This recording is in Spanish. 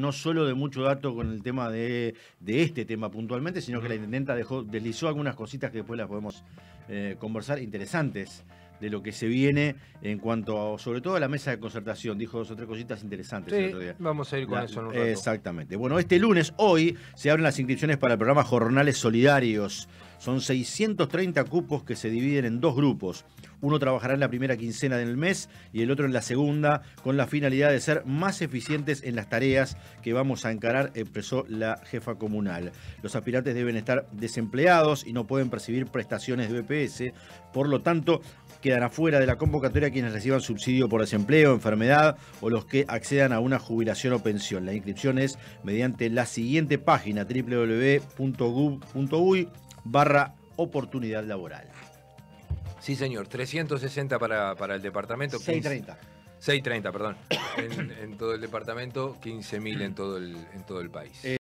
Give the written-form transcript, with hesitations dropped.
no solo de mucho dato con el tema de este tema puntualmente, sino que la intendenta deslizó algunas cositas que después las podemos conversar, interesantes, de lo que se viene en cuanto sobre todo a la mesa de concertación. Dijo 2 o 3 cositas interesantes el otro día. Vamos a ir con eso en un rato. Exactamente. Bueno, este lunes, hoy, se abren las inscripciones para el programa Jornales Solidarios. Son 630 cupos que se dividen en 2 grupos. Uno trabajará en la primera quincena del mes y el otro en la segunda, con la finalidad de ser más eficientes en las tareas que vamos a encarar, expresó la jefa comunal. Los aspirantes deben estar desempleados y no pueden percibir prestaciones de BPS, por lo tanto, quedan afuera de la convocatoria quienes reciban subsidio por desempleo, enfermedad o los que accedan a una jubilación o pensión. La inscripción es mediante la siguiente página, www.gov.uy/oportunidad laboral. Sí, señor. 360 para el departamento. 630. 630, perdón. En todo el departamento, 15.000 en todo el país.